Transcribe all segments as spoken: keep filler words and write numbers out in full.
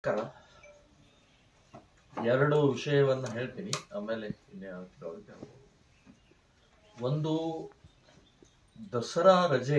ಕರ ಎರಡು ವಿಷಯವನ್ನ ಹೇಳ್ತೀನಿ, ಆಮೇಲೆ ಇನ್ಯಾವ ಒಂದು ದಸರಾ ರಜೆ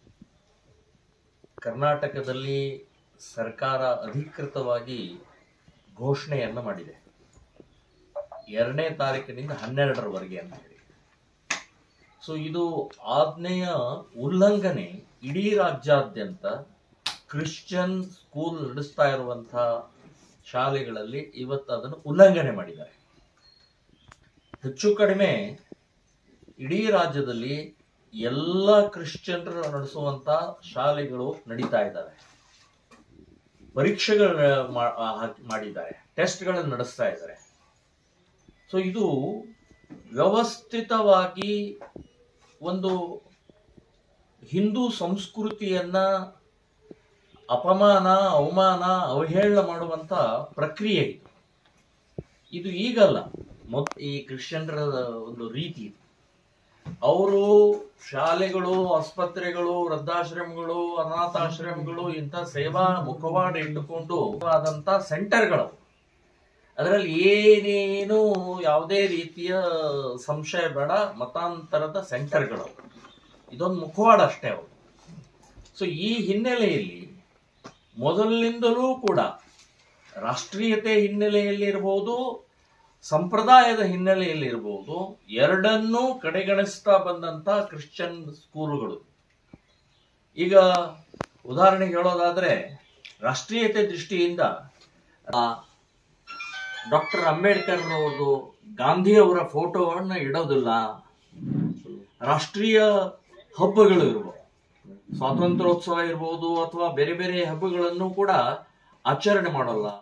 ಕರ್ನಾಟಕದಲ್ಲಿ ಸರ್ಕಾರ ಅಧಿಕೃತವಾಗಿ ಘೋಷಣೆಯನ್ನ ಮಾಡಿದೆ. ಎರಡನೇ ತಾರೀಕಿನಿಂದ ಹನ್ನೆರಡರವರೆಗೆ ಅಂತ ಹೇಳಿ. ಸೊ ಇದು ಆಜ್ಞೆಯ ಉಲ್ಲಂಘನೆ ಇಡೀ ರಾಜ್ಯಾದ್ಯಂತ ಕ್ರಿಶ್ಚಿಯನ್ ಸ್ಕೂಲ್ ನಡೆಸ್ತಾ ಇರುವಂತಹ ಶಾಲೆಗಳಲ್ಲಿ ಇವತ್ತು ಅದನ್ನು ಉಲ್ಲಂಘನೆ ಮಾಡಿದ್ದಾರೆ. ಹೆಚ್ಚು ಕಡಿಮೆ ಇಡೀ ರಾಜ್ಯದಲ್ಲಿ ಎಲ್ಲ ಕ್ರಿಶ್ಚಿಯನ್ರು ನಡೆಸುವಂತ ಶಾಲೆಗಳು ನಡೀತಾ ಇದ್ದಾವೆ. ಪರೀಕ್ಷೆಗಳು ಮಾಡಿದ್ದಾರೆ, ಟೆಸ್ಟ್ಗಳನ್ನು ನಡೆಸ್ತಾ ಇದ್ದಾರೆ. ಸೊ ಇದು ವ್ಯವಸ್ಥಿತವಾಗಿ ಒಂದು ಹಿಂದೂ ಸಂಸ್ಕೃತಿಯನ್ನ ಅಪಮಾನ, ಅವಮಾನ, ಅವಹೇಳನ ಮಾಡುವಂತ ಪ್ರಕ್ರಿಯೆ ಇದು. ಇದು ಈಗಲ್ಲ, ಮೊದ್ ಈ ಕ್ರಿಶ್ಚಿಯನ್ರ ಒಂದು ರೀತಿ. ಅವರು ಶಾಲೆಗಳು, ಆಸ್ಪತ್ರೆಗಳು, ವೃದ್ಧಾಶ್ರಮಗಳು, ಅನಾಥಾಶ್ರಮಗಳು ಇಂಥ ಸೇವಾ ಮುಖವಾಡ ಇಟ್ಟುಕೊಂಡು ಆದಂತ ಸೆಂಟರ್ಗಳು, ಅದರಲ್ಲಿ ಏನೇನು ಯಾವುದೇ ರೀತಿಯ ಸಂಶಯ ಬೇಡ, ಮತಾಂತರದ ಸೆಂಟರ್ಗಳು, ಇದೊಂದು ಮುಖವಾಡ ಅಷ್ಟೇ ಅವರು. ಸೊ ಈ ಹಿನ್ನೆಲೆಯಲ್ಲಿ ಮೊದಲಿನಿಂದಲೂ ಕೂಡ ರಾಷ್ಟ್ರೀಯತೆ ಹಿನ್ನೆಲೆಯಲ್ಲಿ ಇರಬಹುದು, ಸಂಪ್ರದಾಯದ ಹಿನ್ನೆಲೆಯಲ್ಲಿ ಇರಬಹುದು, ಎರಡನ್ನೂ ಕಡೆಗಣಿಸ್ತಾ ಬಂದಂತ ಕ್ರಿಶ್ಚಿಯನ್ ಸ್ಕೂಲುಗಳು. ಈಗ ಉದಾಹರಣೆಗೆ ಹೇಳೋದಾದ್ರೆ, ರಾಷ್ಟ್ರೀಯತೆ ದೃಷ್ಟಿಯಿಂದ ಡಾಕ್ಟರ್ ಅಂಬೇಡ್ಕರ್ ಅವರದು, ಗಾಂಧಿಯವರ ಫೋಟೋವನ್ನು ಇಡೋದಿಲ್ಲ. ರಾಷ್ಟ್ರೀಯ ಹಬ್ಬಗಳು ಇರ್ಬೋದು, ಸ್ವಾತಂತ್ರ್ಯೋತ್ಸವ ಇರ್ಬೋದು ಅಥವಾ ಬೇರೆ ಬೇರೆ ಹಬ್ಬಗಳನ್ನು ಕೂಡ ಆಚರಣೆ ಮಾಡೋಲ್ಲ.